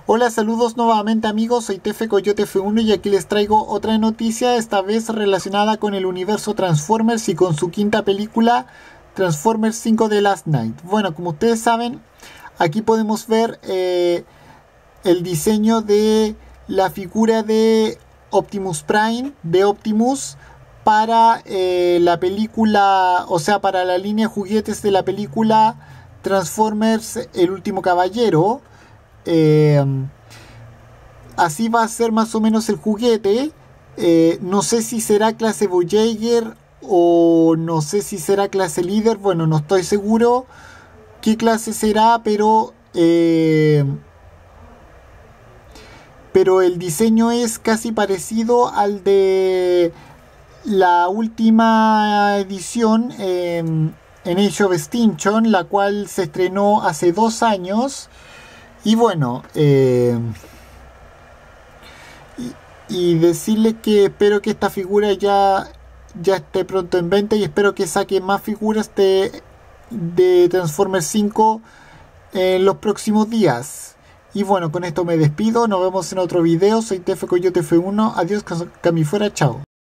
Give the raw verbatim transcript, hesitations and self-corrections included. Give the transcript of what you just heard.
Hola, saludos nuevamente amigos, soy Tefe Coyote F uno y aquí les traigo otra noticia, esta vez relacionada con el universo Transformers y con su quinta película, Transformers cinco The Last Night. Bueno, como ustedes saben, aquí podemos ver eh, el diseño de la figura de Optimus Prime, de Optimus, para eh, la película, o sea, para la línea de juguetes de la película Transformers El Último Caballero. Eh, Así va a ser más o menos el juguete. Eh, no sé si será clase Voyager o no sé si será clase líder. Bueno, no estoy seguro qué clase será, pero eh, pero el diseño es casi parecido al de la última edición eh, en Age of Extinction, la cual se estrenó hace dos años. Y bueno, eh, y decirles que espero que esta figura ya, ya esté pronto en venta y espero que saque más figuras de, de Transformers cinco en los próximos días. Y bueno, con esto me despido, nos vemos en otro video, soy Tefe Coyote F uno, adiós Camifuera, chao.